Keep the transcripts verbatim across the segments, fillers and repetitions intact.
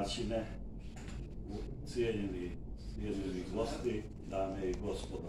domaćine, cijenjeni, cijenjeni gosti, dame i gospodo.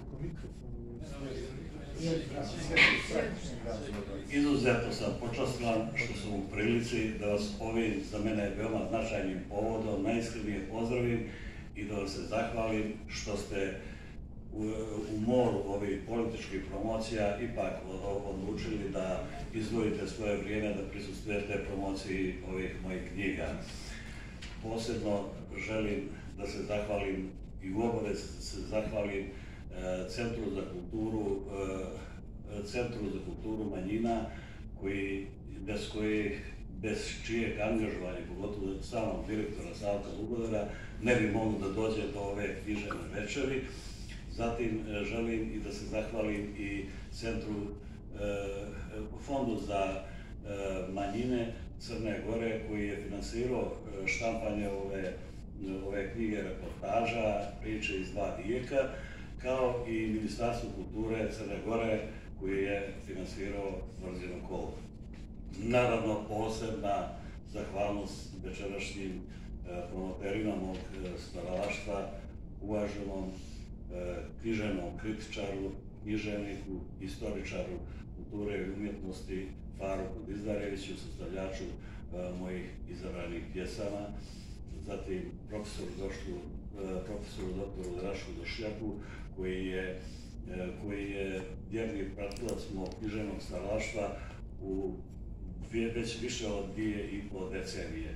Izuzetno sam počastvan što sam u prilici da vas ovim, za mene veoma značajnim povodom, najiskrenije pozdravim i da vam se zahvalim što ste u, u moru ovih političkih promocija ipak odlučili da izdvojite svoje vrijeme da prisustvujete promociji ovih mojih knjiga. Posebno želim da se zahvalim i u obavezi da se zahvalim Centru za kulturu, Centru za kulturu manjina, koji, bez koje, bez čijeg angažovanja, pogotovo samog direktora Savka Lugodara, ne bi moglo da dođe do ove književne večeri. Zatim želim i da se zahvalim i Centru, Fondu za manjine Crne Gore, koji je finansirao štampanje ove, ove knjige reportaža, priče iz dva vijeka, kao i Ministarstvo kulture Crne Gore, koji je finansirao Brzino kolo. Naravno, posebna zahvalnost večerašnjim promoterima mog stvaralaštva, uvaženom književnom kritičaru, književniku, istoričaru kulture i umjetnosti Faruku Dizdareviću, sastavljaču mojih izabranih pjesama, zatim profesoru profesoru doktoru Drašku Došljaku, koji je, koji je vjerni pratilac mog književnog stvaralaštva u već više od dvije i po decenije.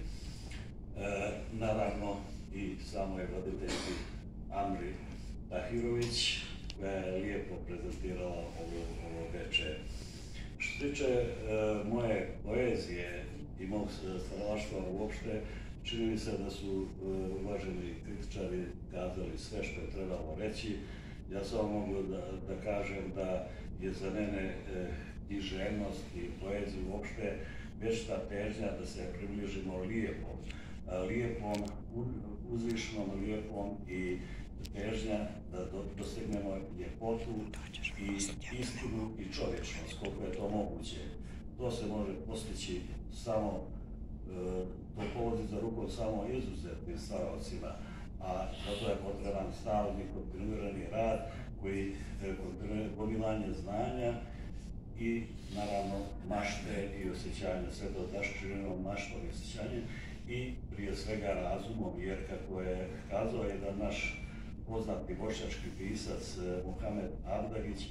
Naravno i samoj roditeljki Amri Tahirović, koja je lijepo prezentirala ovo, ovo večer. Što se tiče moje poezije i mog stvaralaštva uopšte, čini mi se da su uvaženi kritičari kazali sve što je trebalo reći. Ja samo mogu da, da kažem da je za mene književnost i poeziju uopšte večna težnja da se približimo lijepom, lijepom, uzvišnom, lijepom i težnja da dostignemo ljepotu i istinu i čovječnost, koliko je to moguće. To se može postići samo, to povodi za rukom samo izuzetnim stvaralcima, a zato je potreban stalni kontinuirani rad koji gomilanje znanja i naravno mašte i osjećanja, sve to daščinom maštom i osjećanjem i prije svega razumom, jer kako je kazao jedan naš poznati bošnjački pisac Muhamed Abdagić,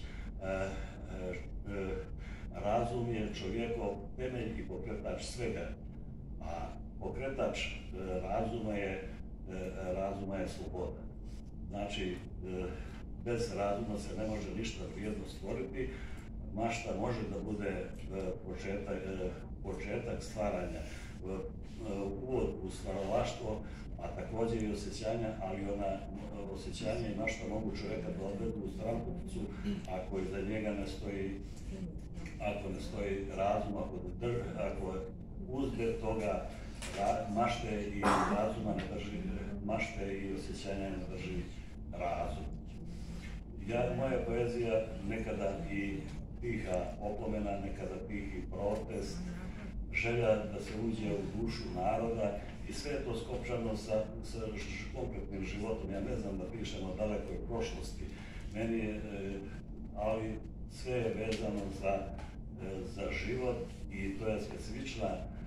razum je čovjekov temelj i pokretač svega, a pokretač razuma je, razuma je sloboda. Znači, bez razuma se ne može ništa vrijedno stvoriti, mašta može da bude početak, početak stvaranja, uvod u stvaralaštvo, a također i osjećanja, ali ona osjećanja i mašta mogu čovjeka da odvedu u stranputicu ako iza njega ne stoji, ako ne stoji razum, ako, drž, ako uzde toga mašte i razuma ne drži, mašte i osjećanja ne drži razum. Ja, moja poezija nekada i tiha opomena, nekada tihi protest, želja da se uđe u dušu naroda i sve je to skopčano sa, sa konkretnim životom. Ja ne znam da pišem o dalekoj prošlosti, meni je, ali sve je vezano za, za život i to je specifična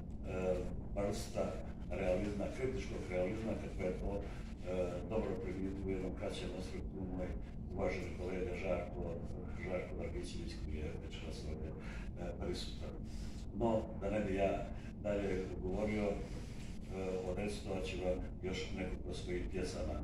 vrsta realizma, kritičkog realizma, kako je to dobro primijetio u jednom kraćem osvrtu moj uvaženi kolega Žarko, Žarko Dragićević, koji je večeras ovdje prisutan. No, da ne bi ja dalje govorio, odrecitovat ću vam još nekoliko svojih pjesama.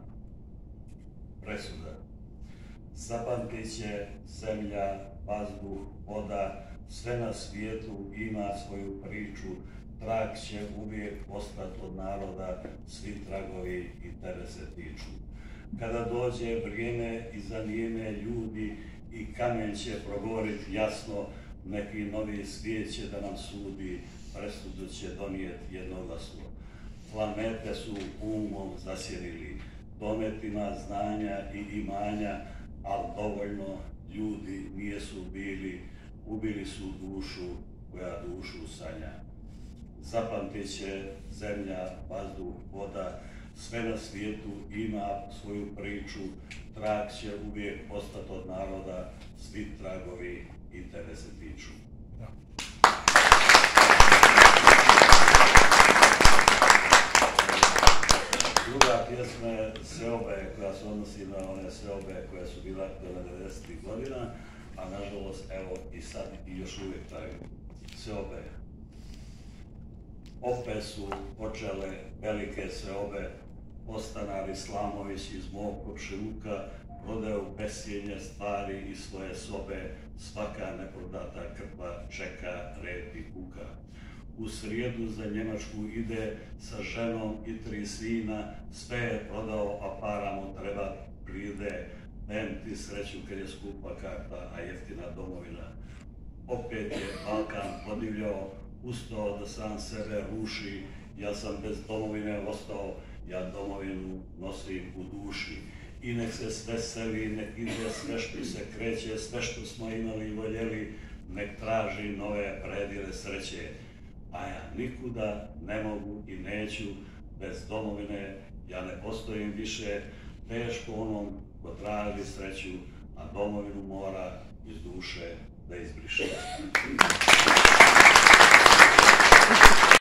Presuda. Zapamtit će zemlja, vazduh, voda, sve na svijetu ima svoju priču, trag će uvijek ostati od naroda, svi tragovi i tebe se tiču. Kada dođe vrijeme i zanijeme ljudi i kamen će progovoriti jasno, neki novi svijet će da nam sudi, presudu će donijeti jednoglasno. Planete su umom zasjenili, dometima znanja i imanja, ali dovoljno ljudi nijesu bili, ubili su dušu koja dušu sanja. zapamtit će zemlja, vazduh, voda, sve na svijetu ima svoju priču, trag će uvijek ostati od naroda, svi tragovi i tebe se tiču. Da. Druga pjesma je Seobe, koja se odnosi na one seobe koje su bila do devedesetih godina, a nažalost, evo i sad i još uvijek traju. Seobe. Opet su počele velike seobe, Ostanar Islamović iz mog komšiluka prodaju bescijenje stvari i svoje sobe, svaka neprodata krpa čeka red i kuka. U srijedu za Njemačku ide sa ženom i tri sina, sve je prodao, a para mu treba pride, nem ti sreću kad je skupa karta, a jeftina domovina. Opet je Balkan podivljao, ustao da sam sebe ruši, ja sam bez domovine ostao, ja domovinu nosim u duši. I nek se sve seli, nek ide sve što se kreće, sve što smo imali i voljeli, nek traži nove predire sreće. A ja nikuda ne mogu i neću, bez domovine ja ne postojim više, teško onom ko traži sreću, a domovinu mora iz duše da izbriše.